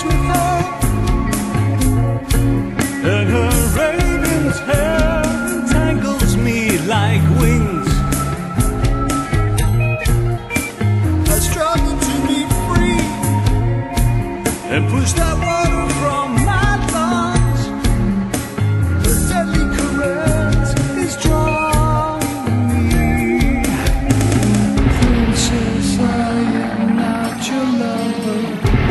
dance with her, and her raven's hair entangles me like wings. I struggle to be free and push that water from my lungs. Her deadly caress is drawing me. Princess, I am not your lover.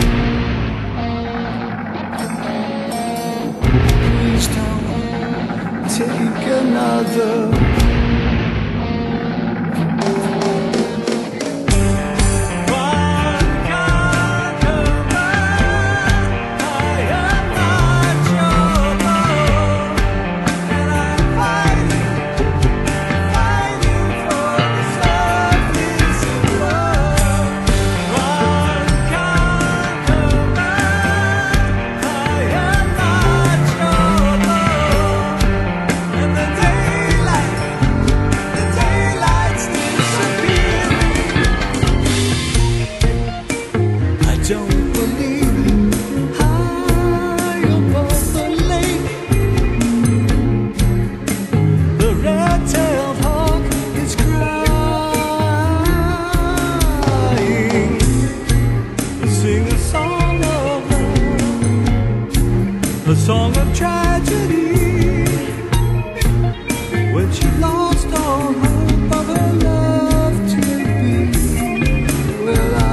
Please don't take another. Don't believe high above the lake, the red-tailed hawk is crying. Sing a song of love, a song of tragedy, when she lost all hope of her love to be. Well,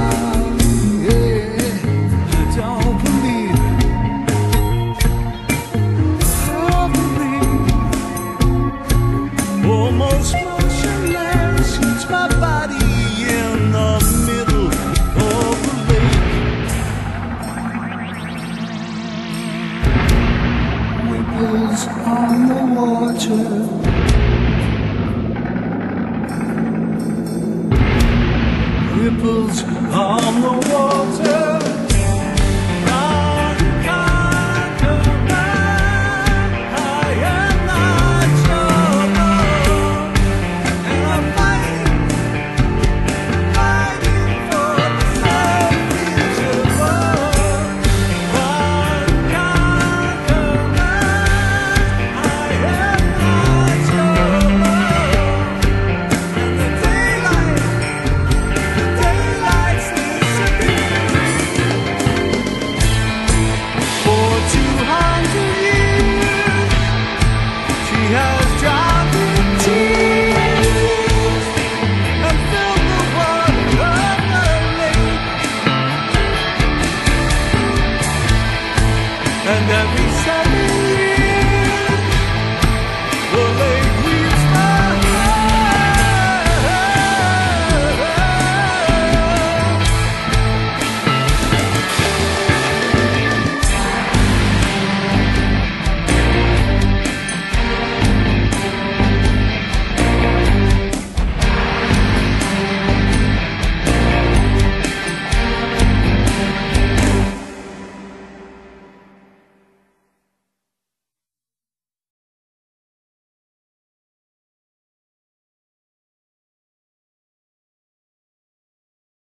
almost motionless, it's my body in the middle of the lake. Ripples on the water, ripples on the water.